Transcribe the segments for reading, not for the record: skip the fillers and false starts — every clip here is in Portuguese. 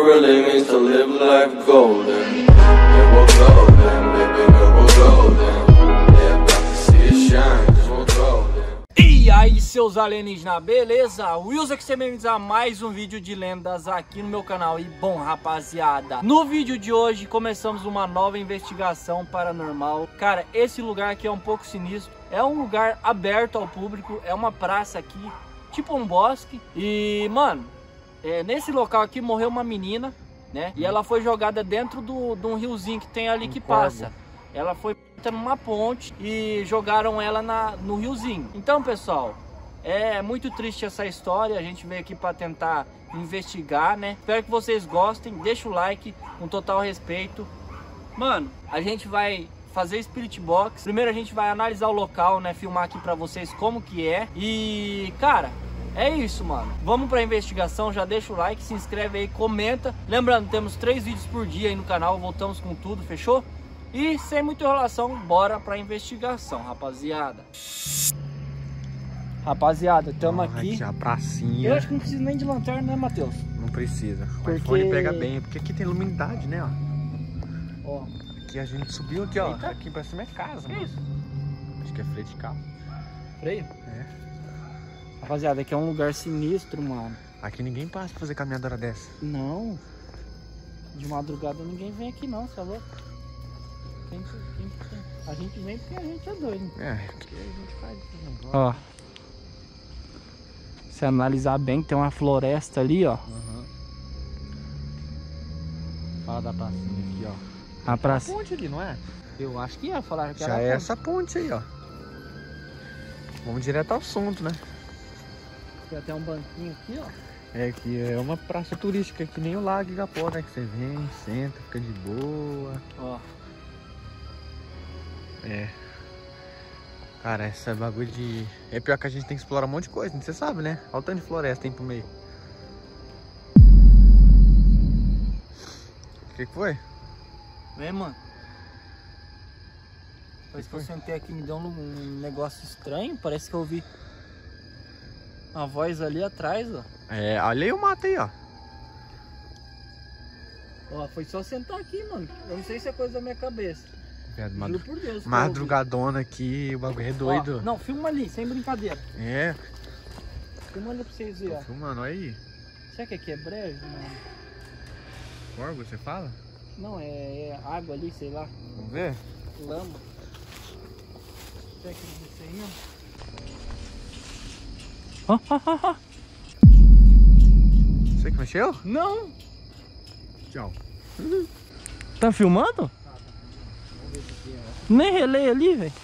really means to live life golden. Yeah, we're golden, baby girl, we're golden. Yeah, about to see it shine, 'cause we're golden. E aí, seus alienígenas, beleza? Wilson aqui, você bem-vindos a mais um vídeo de lendas aqui no meu canal. E bom, rapaziada, no vídeo de hoje começamos uma nova investigação paranormal. Cara, esse lugar aqui é um pouco sinistro. É um lugar aberto ao público, é uma praça aqui, tipo um bosque. E, mano, nesse local aqui morreu uma menina, né? E ela foi jogada dentro de um riozinho que tem ali que passa. Ela foi numa ponte e jogaram ela no riozinho. Então, pessoal, é muito triste essa história. A gente veio aqui para tentar investigar, né? Espero que vocês gostem. Deixa o like, com total respeito. Mano, a gente vai fazer Spirit Box. Primeiro a gente vai analisar o local, né? Filmar aqui para vocês como que é. E, cara, é isso, mano. Vamos pra investigação, já deixa o like, se inscreve aí, comenta. Lembrando, temos 3 vídeos por dia aí no canal, voltamos com tudo, fechou? E sem muita enrolação, bora pra investigação, rapaziada. Rapaziada, estamos aqui. A pracinha. Eu acho que não precisa nem de lanterna, né, Matheus? Não precisa. O Porque... iPhone pega bem, porque aqui tem luminidade, né, ó. Ó. Aqui a gente subiu aqui, ó. Eita. Aqui pra cima é casa, Que mano. isso? Acho que é freio de carro. Freio? É. Rapaziada, aqui é um lugar sinistro, mano. Aqui ninguém passa pra fazer caminhadora dessa. Não. De madrugada ninguém vem aqui não, você é louco? A gente vem porque a gente é doido. É, aqui a gente faz esse negócio. Ó. Se analisar bem, tem uma floresta ali, ó. Fala da pracinha aqui, ó. A praça. Ponte ali, não é? Eu acho que ia falar que Já era é ponte. essa ponte aí, ó. Vamos direto ao assunto, né? Tem até um banquinho aqui, ó. É que é uma praça turística, que nem o Lago Igapó, né? Que você vem, senta, fica de boa. Ó. É. Cara, essa bagulho de... É pior que a gente tem que explorar um monte de coisa, você sabe, né? Olha o tanto de floresta tem pro meio. O que foi? Vem, mano. Parece que eu sentei aqui e me deu um negócio estranho. Parece que eu ouvi uma voz ali atrás, ó. É, olha aí o mato aí, ó. Ó, foi só sentar aqui, mano. Eu não sei se é coisa da minha cabeça. Viado, Juro por Deus. que eu madrugadona aqui, o bagulho é ouvi. doido. Ó, não, filma ali, sem brincadeira. É, Filma ali pra vocês verem, tô ó. filmando, olha aí. Será que aqui é brejo, mano? Corvo, você fala? Não, é água ali, sei lá. Vamos ver? Lama. Será que é isso aí mesmo? Ó, ó, ó, ó. Você que mexeu? Não! Tchau. Tá filmando? Nem relei ali, velho.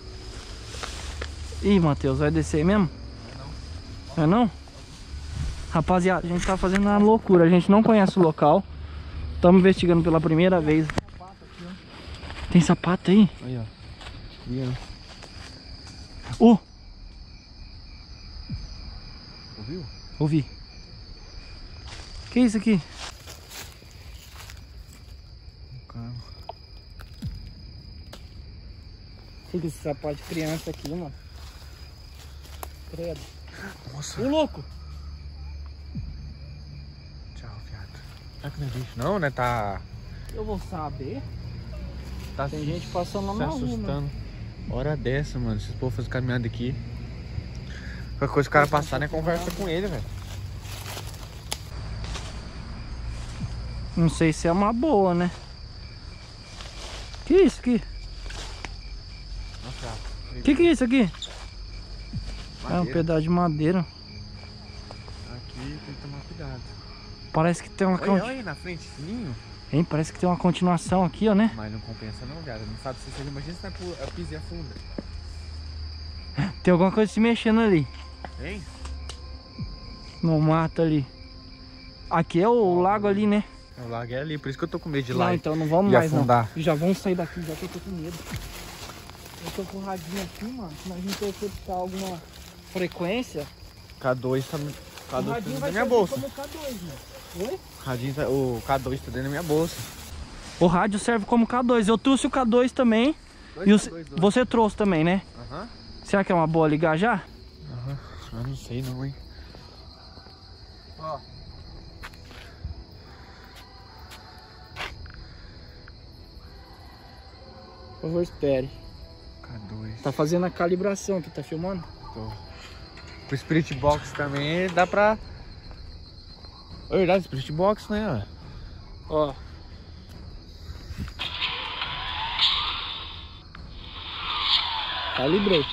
Ih, Matheus, vai descer mesmo? Não. É não? Rapaziada, a gente tá fazendo uma loucura. A gente não conhece o local. Estamos investigando pela primeira vez. Tem sapato aí? Aí, ó. Viu? Ouviu? Ouvi. Que é isso aqui? Calma. Que esse sapato de criança aqui, mano. Credo. Nossa. Ô, louco! Tchau, viado. Será que não é bicho? Não, né? Tá... Eu vou saber. Tá Tem gente passando lá se na rua, assustando. Hora dessa, mano. Se for fazer caminhada aqui. Qualquer coisa que o cara passar, né? Conversa com ele, velho. Não sei se é uma boa, né? Que isso aqui? Nossa, Que é isso aqui? É um madeira. pedaço de madeira. Aqui tem que tomar cuidado. Parece que tem uma Olha aí na frente, fininho. Hein? Parece que tem uma continuação aqui, ó, né? Mas não compensa não, viado. Não sabe se você imagina se a pisa e afunda. Tem alguma coisa se mexendo ali. Hein? No mato ali. Aqui é o lago ali, né? O lago é ali, por isso que eu tô com medo de ir Não, lá. então não vamos e mais afundar. não. Já vamos sair daqui, já que eu tô com medo. Eu tô com o radinho aqui, mano. Se a gente detectar alguma frequência, K2 tá, o K2 tá radinho dentro da vai minha servir bolsa. como K2, mano. Oi? O K2 tá dentro da minha bolsa. O rádio serve como K2. Eu trouxe o K2 também. E você trouxe também, né? Aham. Será que é uma boa ligar já? Aham. Eu não sei não, hein. Ó. Por favor, espere. K2. Tá fazendo a calibração aqui, tá filmando? Tô. O Spirit Box também dá pra... É verdade, Spirit Box, né? Ó. Calibrei.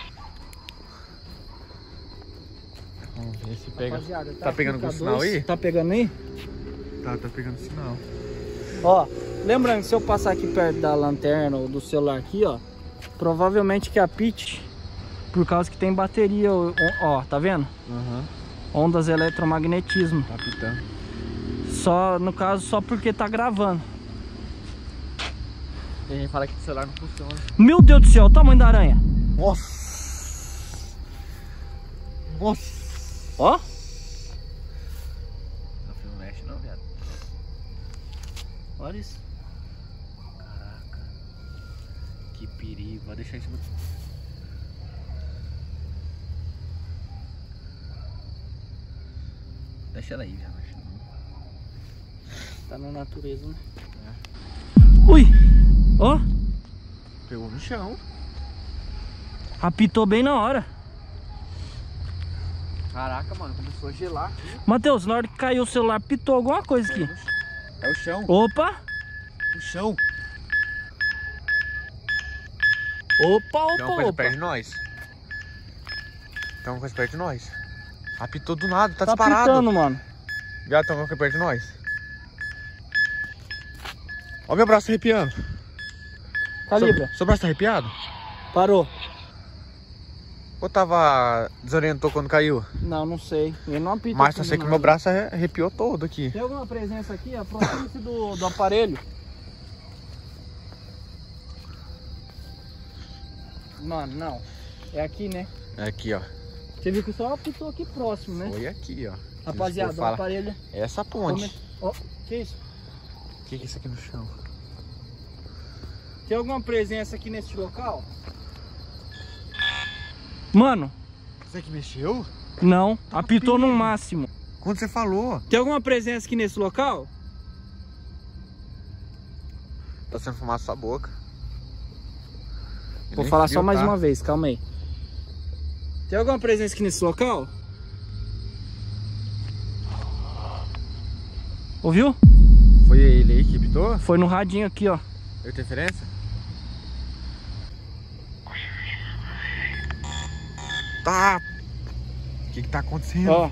Vamos ver se pega. Rapaziada, Tá pegando com o K2? sinal aí? Tá pegando aí? Tá pegando sinal. Ó, lembrando que se eu passar aqui perto da lanterna ou do celular aqui, ó, provavelmente que apite, por causa que tem bateria, ó, tá vendo? Aham. Ondas eletromagnetismo. Tá pitando. Só, no caso, só porque tá gravando. E a gente fala que o celular não funciona. Meu Deus do céu, o tamanho da aranha. Nossa! Nossa! Ó. Não mexe não, viado. Olha isso. Caraca. Que perigo. Vai deixar em cima. Deixa ela aí, já. Tá na natureza, né? Ui! Ó! Pegou no chão. Apitou bem na hora. Caraca, mano, começou a gelar aqui. Matheus, na hora que caiu o celular, apitou alguma coisa aqui. É o chão. Opa! O chão. Opa, Tem uma coisa opa! perto de nós. Tem uma coisa perto de nós. Apitou do nada, tá Tá disparado. apitando, mano. Viado, tem uma coisa perto de nós. Ó meu braço arrepiando. Calibra. Seu braço tá arrepiado? Parou. Ou tava... desorientou quando caiu? Não sei. Ele não apita. Mas só aqui, sei que não. meu braço arrepiou todo aqui. Tem alguma presença aqui? Aproxime-se do aparelho. Mano, não. É aqui, né? É aqui, ó. Você viu que só apitou aqui próximo, né? Foi aqui, ó. Rapaziada, o Fala. aparelho... É essa ponte. Ó, que isso? O que é isso aqui no chão? Tem alguma presença aqui nesse local? Mano, Isso aqui mexeu? não. Tá Apitou no perigo. máximo. Quando você falou? Tem alguma presença aqui nesse local? Tá sendo fumado sua boca. Vou Nem falar fio, só mais tá? uma vez, calma aí. Tem alguma presença aqui nesse local? Ouviu? Foi ele aí que apitou? Foi no radinho aqui, ó. Deu interferência? Tá. O que tá acontecendo? Ó.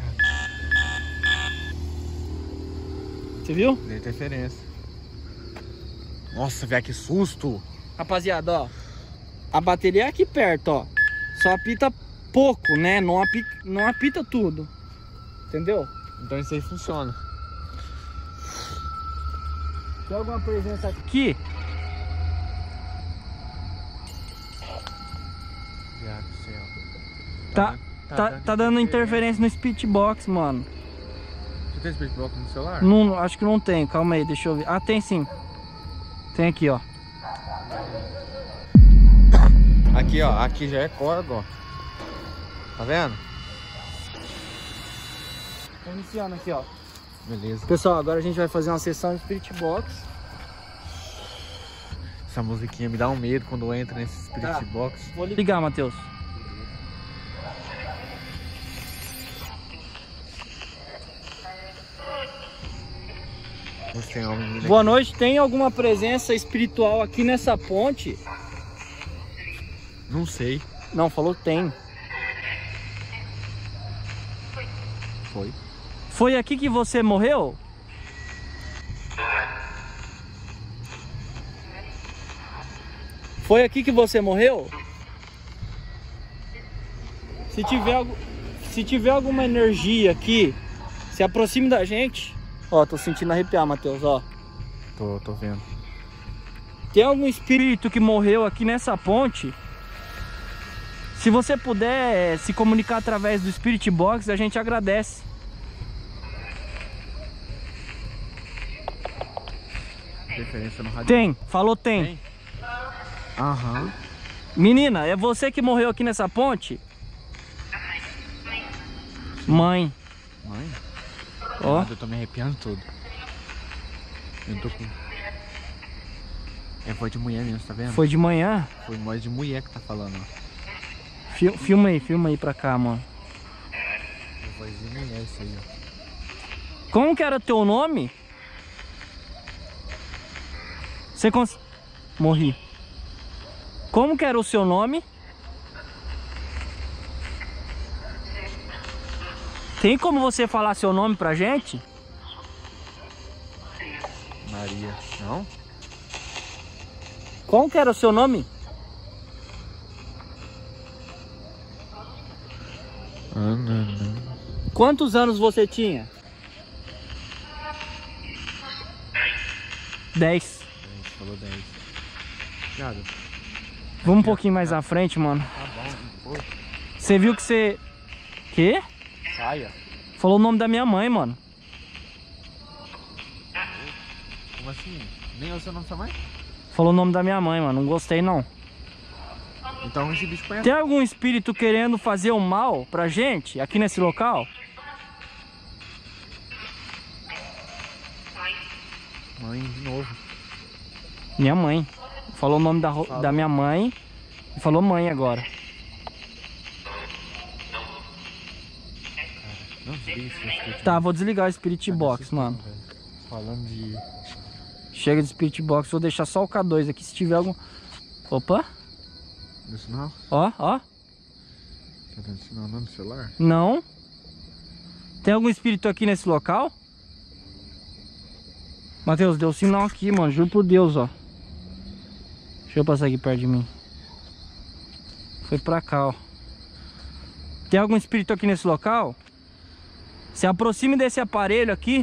Você viu? Deu interferência. Nossa, velho, que susto. Rapaziada, ó. A bateria é aqui perto, ó. Só apita pouco, né? Não apita tudo. Entendeu? Então isso aí funciona. Tem alguma presença aqui? Viado do céu. Tá dando interferência no Speedbox, mano. Você tem Spirit Box no celular? Não, acho que não tem. Calma aí, deixa eu ver. Ah, tem sim. Tem aqui, ó. Aqui, ó. Aqui já é corda, ó. Tá vendo? Tá iniciando aqui, ó. Beleza. Pessoal, agora a gente vai fazer uma sessão de Spirit Box. Essa musiquinha me dá um medo quando entra nesse Spirit Tá. Box. Vou ligar, Matheus. Você tem uma menina Boa aqui. noite. Tem alguma presença espiritual aqui nessa ponte? Não sei. Não, falou tem. Foi. Foi aqui que você morreu? Foi aqui que você morreu? Se tiver alguma energia aqui, se aproxime da gente. Ó, tô sentindo arrepiar, Matheus, ó. Tô vendo. Tem algum espírito que morreu aqui nessa ponte? Se você puder se comunicar através do Spirit Box, a gente agradece. Referência no rádio. Tem, falou tem. Tem? Aham. Menina, é você que morreu aqui nessa ponte? Mãe. Mãe? Ó. Eu tô me arrepiando todo. Eu tô com... É voz de mulher mesmo, tá vendo? Foi de manhã? Foi voz de mulher que tá falando, ó. Filma aí pra cá, mano. É voz de mulher isso aí, ó. Como que era teu nome? Você Morri. Como que era o seu nome? Tem como você falar seu nome pra gente? Maria. Não? Como que era o seu nome? Ana. Quantos anos você tinha? 10. Falou 10. Obrigado. Vamos um pouquinho mais à frente, mano. Tá bom. Pô. Você viu que você... Quê? Saia. Falou o nome da minha mãe, mano. Como assim? Nem é o seu nome da sua mãe? Falou o nome da minha mãe, mano. Não gostei, não. Então esse bicho conhece. Tem algum espírito querendo fazer o mal pra gente aqui nesse local? Mãe, de novo. Minha mãe. Falou o nome da minha mãe e falou mãe agora. Não desliga esse Spirit Tá, vou desligar o Spirit Box, mano. Falando de... Chega de Spirit Box, vou deixar só o K2 aqui se tiver algum... Opa! Deu sinal? Ó. Tá dando sinal não no celular? Não. Tem algum espírito aqui nesse local? Matheus, deu sinal aqui, mano. Juro por Deus, ó. Deixa eu passar aqui perto de mim. Foi pra cá, ó. Tem algum espírito aqui nesse local? Se aproxime desse aparelho aqui.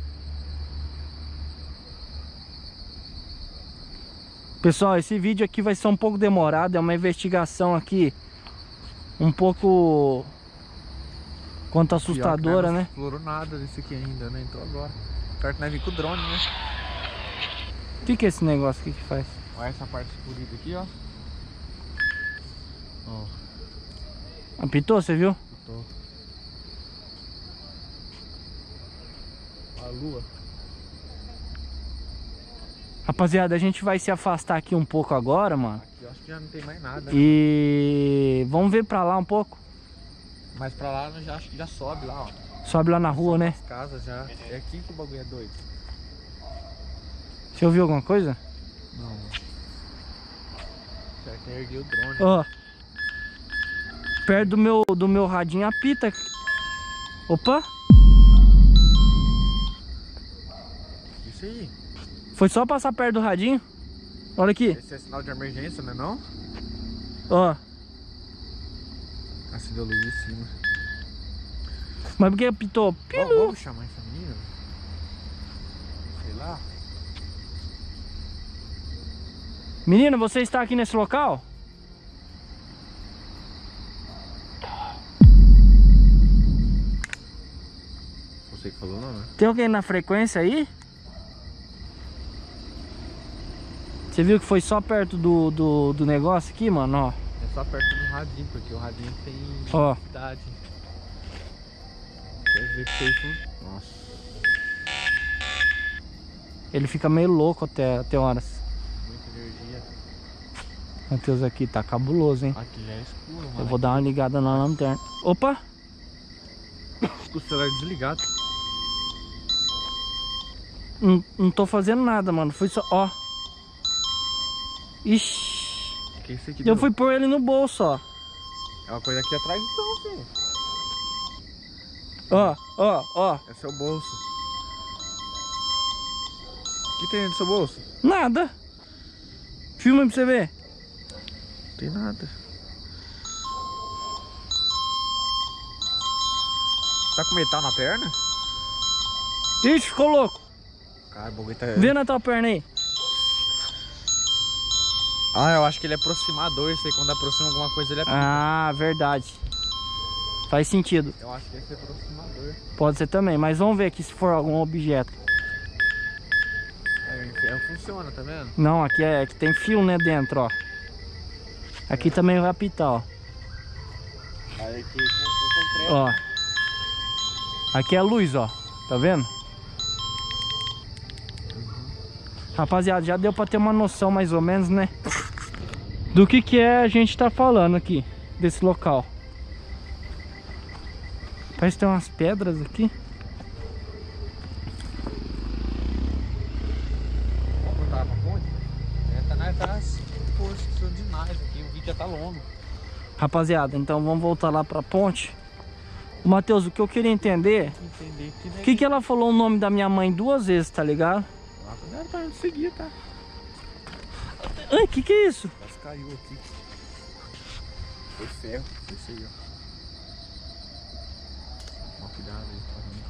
Pessoal, esse vídeo aqui vai ser um pouco demorado. É uma investigação aqui um pouco quanto assustadora, né? Não explorou nada desse aqui ainda, né? Então agora. Certo, nós vimos com o drone, né? O que é esse negócio aqui que faz? Olha essa parte escurida aqui, ó. Ó. Apitou, você viu? Tô. A lua. Rapaziada, a gente vai se afastar aqui um pouco agora, mano. Aqui eu acho que já não tem mais nada. E vamos ver pra lá um pouco. Mas pra lá eu já acho que já sobe lá, ó. Sobe lá na rua, né? As casas já. É aqui que o bagulho é doido. Você ouviu alguma coisa? Não. Certo, eu ergui o drone. Ó. Perto do meu radinho apita. Opa. Isso aí. Foi só passar perto do radinho. Olha aqui. Esse é sinal de emergência, né não? Ó. Acendeu a luz em cima. Mas por que apitou? Vamos chamar essa menina? Sei lá. Menina, você está aqui nesse local? Você que falou não, né? Tem alguém na frequência aí? Você viu que foi só perto do negócio aqui, mano, ó. É só perto do radinho, porque o radinho tem Ó. idade. Quer ver que tem... Nossa. Ele fica meio louco até horas. Muita energia. Matheus, aqui tá cabuloso, hein? Aqui já é escuro, mano. Eu vou dar uma ligada na lanterna. Opa! Com o celular desligado. Não tô fazendo nada, mano. Foi só... Ó. Ixi. Que é isso aqui? Eu deu? fui pôr ele no bolso, ó. É uma coisa aqui atrás então, filho. Ó. É seu bolso. O que tem dentro do seu bolso? Nada. Filma pra você ver. Não tem nada. Tá com metal na perna? Ixi, ficou louco. Cara, o bagulho tá... Vê na tua perna aí. Ah, eu acho que ele é aproximador. Isso aí, quando aproxima alguma coisa, ele é... Ah, verdade. Faz sentido. Eu acho que esse é aproximador. Pode ser também, mas vamos ver aqui se for algum objeto. Funciona, tá vendo? Não, aqui é que tem fio, né, dentro, ó. Aqui também vai apitar, ó. Aí aqui com concreto. Ó. Aqui é a luz, ó. Tá vendo? Rapaziada, já deu pra ter uma noção mais ou menos, né? Do que é a gente tá falando aqui, desse local. Parece que tem umas pedras aqui. Vamos voltar pra ponte? Tá forçando demais aqui, o vídeo já tá longo. Rapaziada, então vamos voltar lá pra ponte. Matheus, o que eu queria entender... O que ela falou o nome da minha mãe 2 vezes, tá ligado? Ela tá seguir, tá? Ai, que é isso? Quase caiu aqui. Foi ferro, foi isso aí, ó. Toma cuidado aí,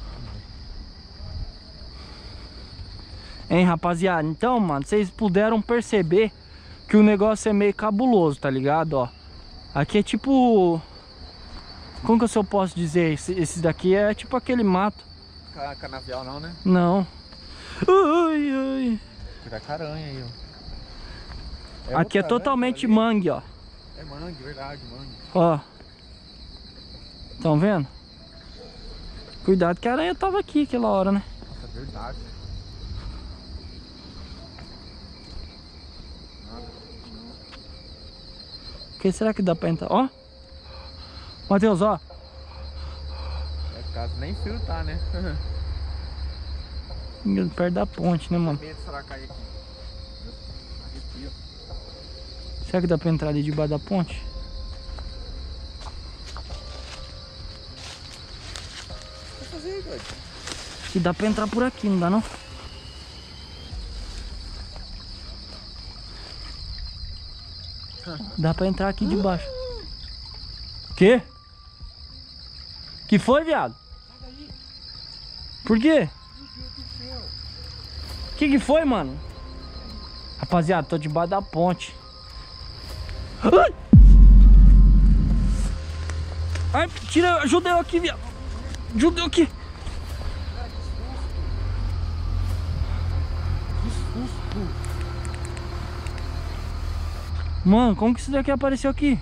Hein, rapaziada? Então, mano, vocês puderam perceber que o negócio é meio cabuloso, tá ligado? Ó, aqui é tipo... Como que eu posso dizer? Esse daqui é tipo aquele mato. Canavial não, né? Não. Ai, ai. Cuidado com a aranha aí, ó. Aqui é totalmente mangue, ó. É mangue, verdade, mangue. Ó. Estão vendo? Cuidado que a aranha tava aqui aquela hora, né? Nossa, é verdade. O que será que dá pra entrar? Ó. Matheus, ó. É caso nem frio tá, né? Perto da ponte, né, mano? Medo será cair aqui. Aqui, ó. Será que dá pra entrar ali debaixo da ponte? O que vai fazer aí, doido? Acho que dá pra entrar por aqui, não dá não? Dá pra entrar aqui debaixo. O quê? Que foi, viado? Por quê? Que foi, mano? Rapaziada, tô debaixo da ponte. Ai! Ai, tira, ajuda eu aqui, viado. Ajuda eu aqui. Mano, como que isso daqui apareceu aqui?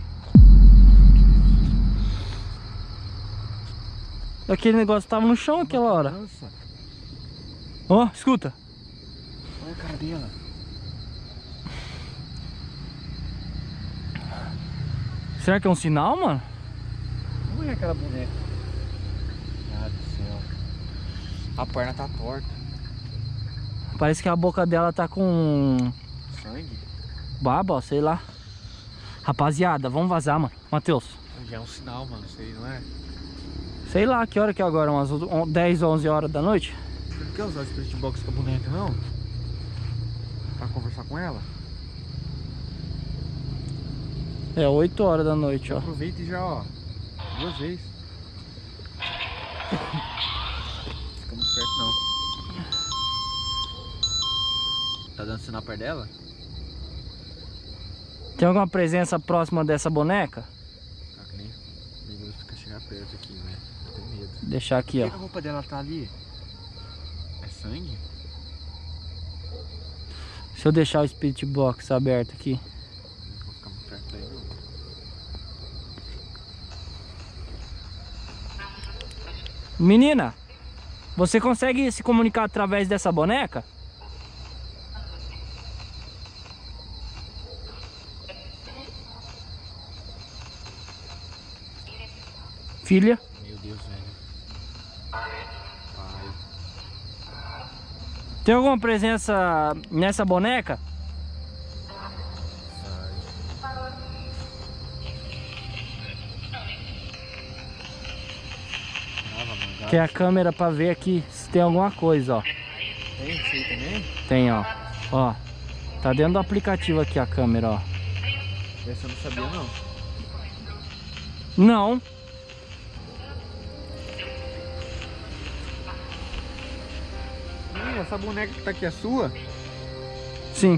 Aquele negócio tava no chão aquela hora. Ó, escuta. Olha a cara dela. Será que é um sinal, mano? Não é aquela boneca. Ah, do céu. A perna tá torta. Parece que a boca dela tá com Sangue? baba, ó, sei lá. Rapaziada, vamos vazar, mano. Matheus. Já é um sinal, mano. Isso aí, não é? Sei lá que hora que é agora, umas 10, 11 horas da noite. Você não quer usar o spirit box com a boneca, não? Pra conversar com ela? É 8 horas da noite, ó. Aproveita e já, ó. 2 vezes. Fica muito perto, não. Tá dando sinal perto dela? Tem alguma presença próxima dessa boneca? Tá que nem perigoso ficar chegar perto aqui, né? Eu tenho medo. Deixar aqui, Por ó. que a roupa dela tá ali? É sangue? Se eu deixar o Spirit Box aberto aqui. Não vou ficar muito perto daí, não. Menina, você consegue se comunicar através dessa boneca? Filha? Meu Deus, velho. Pai. Tem alguma presença nessa boneca? Que é a câmera pra ver aqui se tem alguma coisa, ó. Tem isso aí também? Tem, ó. Ó. Tá dentro do aplicativo aqui a câmera, ó. Essa eu não sabia, não. Não. Menina, essa boneca que tá aqui é sua? Sim.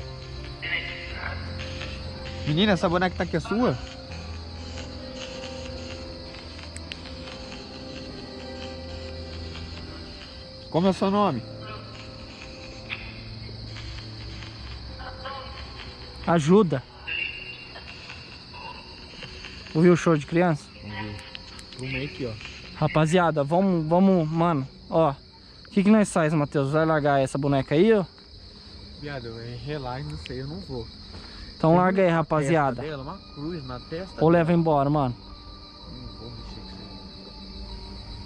Menina, essa boneca que tá aqui é sua? Como é o seu nome? Ajuda. Ouviu o show de criança? Vamos ver. Filmei aqui, ó. Rapaziada, vamos, mano. Ó. O que nós faz, Matheus? Vai largar essa boneca aí, ó? Viado, relaxa, não sei, eu não vou. Então larga aí, rapaziada. Dela, uma cruz na testa. Ou leva embora, mano. Não vou mexer com isso aí.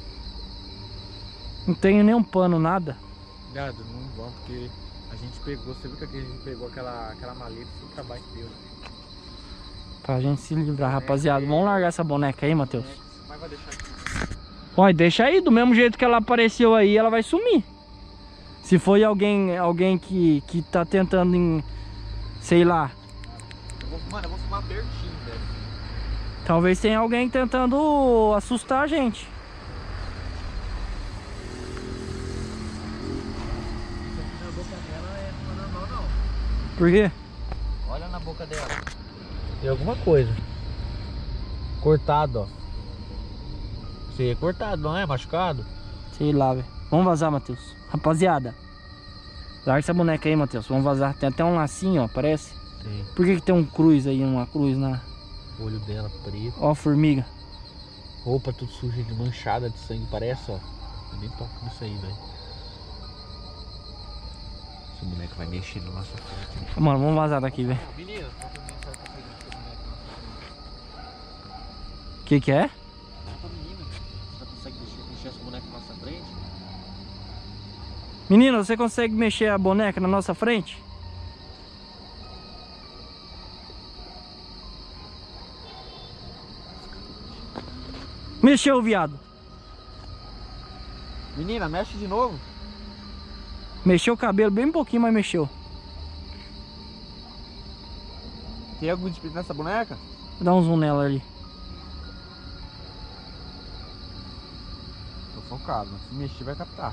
Não tenho nenhum pano, nada. Viado, não vamos, porque a gente pegou, você viu que a gente pegou aquela maleta e o trabalho que deu, né? Pra gente se livrar, rapaziada. Vamos largar essa boneca aí, Matheus. Mas vai deixar aqui. Olha, deixa aí, do mesmo jeito que ela apareceu aí, ela vai sumir. Se foi alguém que tá tentando, sei lá. Mano, eu vou filmar pertinho, velho. Talvez tenha alguém tentando assustar a gente. Na boca dela não é normal, não. Por quê? Olha na boca dela. Tem alguma coisa. Cortado, ó. Você é cortado, não é? Machucado? Sei lá, velho. Vamos vazar, Matheus. Rapaziada, larga essa boneca aí, Matheus. Vamos vazar. Tem até um lacinho, ó, parece. Tem. Por que tem um cruz aí, uma cruz na... O olho dela preto. Ó a formiga. Roupa tudo suja de manchada de sangue, parece, ó. Eu nem toco nisso aí, velho. Esse boneco vai mexer na nossa frente. Mano, vamos vazar daqui, velho. Menina, Que é? você consegue mexer essa boneca na nossa frente? Menino, você consegue mexer a boneca na nossa frente? Mexeu, viado. Menina, mexe de novo. Mexeu o cabelo bem pouquinho, mas mexeu. Tem algum espírito nessa boneca? Dá um zoom nela ali. Tô focado, se mexer vai captar.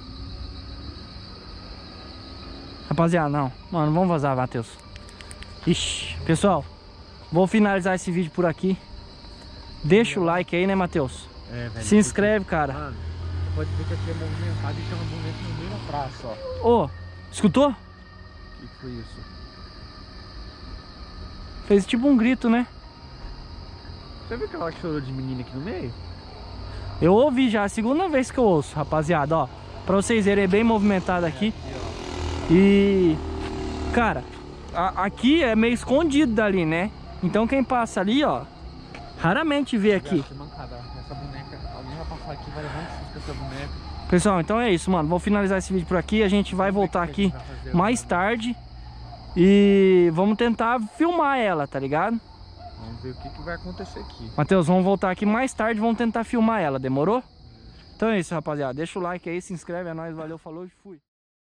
Rapaziada, não. Mano, vamos vazar, Matheus. Ixi, pessoal, vou finalizar esse vídeo por aqui. Deixa o like aí, né, Matheus? É, velho. Se inscreve, cara. Mano, você pode ver que aqui é movimentado e tem uma boneca no meio da praça, ó. Ô, escutou? O que foi isso? Fez tipo um grito, né? Você viu aquela que chorou de menina aqui no meio? Eu ouvi já, a segunda vez que eu ouço, rapaziada, ó. Pra vocês verem, é bem movimentado aqui. E... cara, aqui é meio escondido dali, né? Então quem passa ali, ó, raramente vê aqui. Essa boneca, alguém vai passar aqui, vai levar um susto com essa boneca. Pessoal, então é isso, mano. Vou finalizar esse vídeo por aqui. A gente vai voltar aqui mais tarde. E vamos tentar filmar ela, tá ligado? Vamos ver o que vai acontecer aqui. Matheus, vamos voltar aqui mais tarde. Vamos tentar filmar ela, demorou? Então é isso, rapaziada. Deixa o like aí, se inscreve, é nóis, valeu, falou e fui.